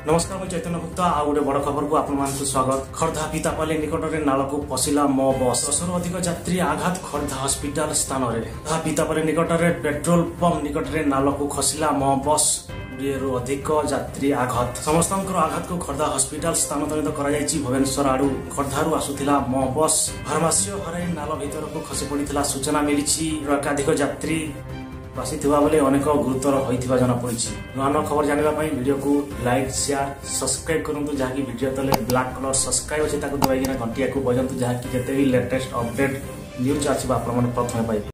नमस्कार मैं चैतन्य गुप्ता आ गोटे बड़ खबर को आपण स्वागत। खर्धा पीतापाली निकट में नाल को पशिला मो बस 10 रु अधिक यात्री आघात खर्धा हॉस्पिटल स्थान में पीतापाली निकट में पेट्रोल पंप निकट में नाल को खसिला मो बस 20 रु अधिक यात्री आघात समस्त आघात को खर्धा हॉस्पिटल स्थानांतरित कर भुवनेश्वर आड़ू खर्धारू आसुला मो बस फार्मासी हराई नाल भीतर को खसी पड़ा सूचना मिली। एकाधिक यात्री बासी बेले अनेक गुरुतर होता जनापड़ी। नुआ नुआ खबर जानापी वीडियो को लाइक शेयर सब्सक्राइब करूँ जहाँकि वीडियो तले ब्लैक कलर सब्सक्राइब अच्छे दबाई घंटिया को बजातु जहाँकि जिते भी लेटेस्ट अपडेट न्यूज आसो आप प्रथम पाइबे।